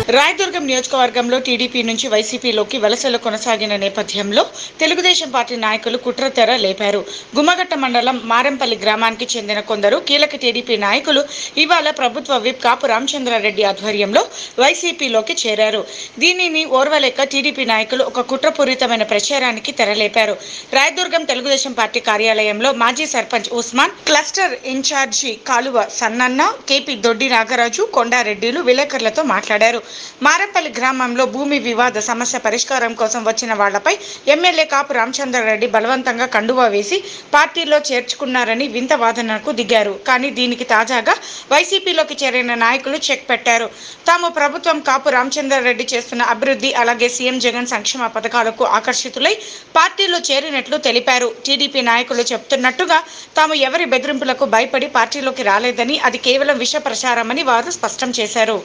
రాయదుర్గం నియోజకవర్గంలో టీడీపీ నుంచి వైసీపీలోకి వలసలు కొనసాగిన నేపథ్యంలో తెలుగుదేశం పార్టీ నాయకులు కుట్రతెర లేపారు. గుమ్మగట్ట మండలం మారంపల్లి గ్రామానికి చెందిన కొందరు కీలక టీడీపీ నాయకులు ఇవాళ ప్రభుత్వ విప్ కాపు రామచంద్రారెడ్డి ఆధ్వర్యంలో వైసీపీలోకి చేరారు. దీనిని ఓర్వలేక టీడీపీ నాయకులు ఒక కుట్రపూరితమైన ప్రచారానికి తెరలేపారు. రాయదుర్గం తెలుగుదేశం పార్టీ కార్యాలయంలో మాజీ సర్పంచ్ ఉస్మాన్, క్లస్టర్ ఇన్ఛార్జి కాలువ సన్నన్న, కేపీ దొడ్డి నాగరాజు, కొండారెడ్డిలు విలేకరులతో మాట్లాడారు. మారంపల్లి గ్రామంలో భూమి వివాద సమస్య పరిష్కారం కోసం వచ్చిన వాళ్లపై ఎమ్మెల్యే కాపు రామచంద్రారెడ్డి బలవంతంగా కండువా వేసి పార్టీలో చేర్చుకున్నారని వింత వాదనకు దిగారు. కానీ దీనికి తాజాగా వైసీపీలోకి చేరిన నాయకులు చెక్ పెట్టారు. తాము ప్రభుత్వం కాపు రామచంద్రారెడ్డి చేస్తున్న అభివృద్ధి అలాగే సీఎం జగన్ సంక్షేమ పథకాలకు ఆకర్షితులై పార్టీలో చేరినట్లు తెలిపారు. టీడీపీ నాయకులు చెప్తున్నట్టుగా తాము ఎవరి బెదిరింపులకు భయపడి పార్టీలోకి రాలేదని, అది కేవలం విష ప్రచారమని వారు స్పష్టం చేశారు.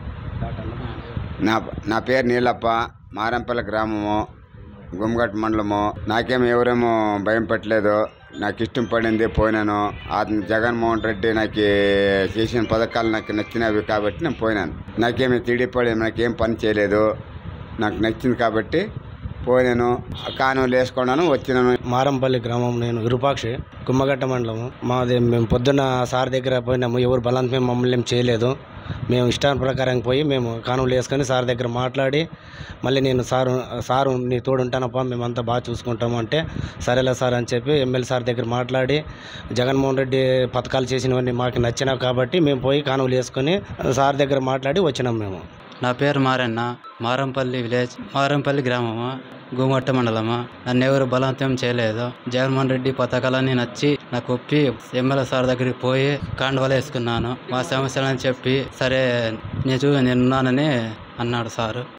నా పేరు నీలప్ప, మారంపల్లి గ్రామము, గుమ్మగట్ట మండలము. నాకేమో ఎవరేమో భయం పెట్టలేదు. నాకు ఇష్టం పడింది, పోయినాను. జగన్మోహన్ రెడ్డి నాకు చేసిన పథకాలు నాకు నచ్చినవి కాబట్టి నేను పోయినాను. నాకేమి తిడిపడి నాకేం పని చేయలేదు, నాకు నచ్చింది కాబట్టి పోయినాను. కానువలు వేసుకున్నాను, వచ్చినాను. మారంపల్లి గ్రామం, నేను విరూపాక్షి, గుమ్మగట్ట మండలము మాది. మేము పొద్దున్న సార్ దగ్గర పోయినాము. ఎవరు బలవంతం మమ్మల్ని ఏం చేయలేదు. మేము ఇష్టాన్ని ప్రకారం పోయి మేము కానువలు వేసుకొని సార్ దగ్గర మాట్లాడి మళ్ళీ నేను సారు నీ తోడుంటానప్ప, మేమంతా బాగా చూసుకుంటాము అంటే సరేలే సార్ అని చెప్పి ఎమ్మెల్యే సార్ దగ్గర మాట్లాడి జగన్మోహన్ రెడ్డి పథకాలు చేసినవన్నీ మాకు నచ్చినావు కాబట్టి మేము పోయి కానువలు వేసుకొని సార్ దగ్గర మాట్లాడి వచ్చినాం. మేము నా పేరు మారన్న, మారంపల్లి విలేజ్, మారంపల్లి గ్రామము, గుమ్మగట్ట మండలము. నన్ను ఎవరు బలవంతం చేయలేదు. జగన్మోహన్ రెడ్డి పథకాలన్నీ నచ్చి నాకు ఒప్పి ఎమ్మెల్యే సార్ దగ్గరికి పోయి కాండవాలు వేసుకున్నాను. మా సమస్యలని చెప్పి సరే నేనున్నానని అన్నాడు సారు.